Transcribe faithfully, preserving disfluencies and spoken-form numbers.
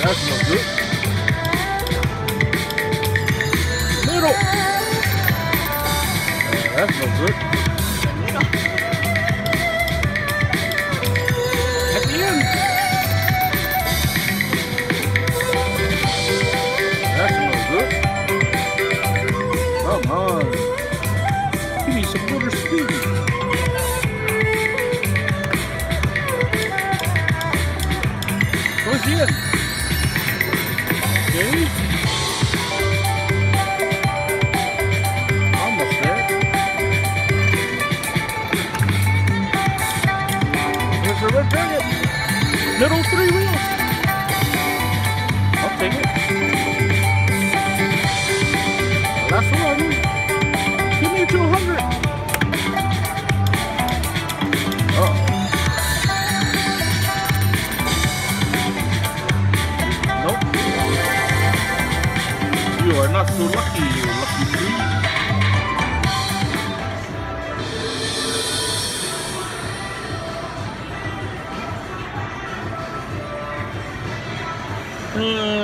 That's no good. Middle. Uh, that's no good. At the end. That's no good. Come on. Give me some water speed. Towards the end. Okay. Almost there. Here's the red dragon. Middle three wheels. I'll take it. Last one. Give me two hundred. Oh. Nope. You are not so lucky, you lucky three. Hmm.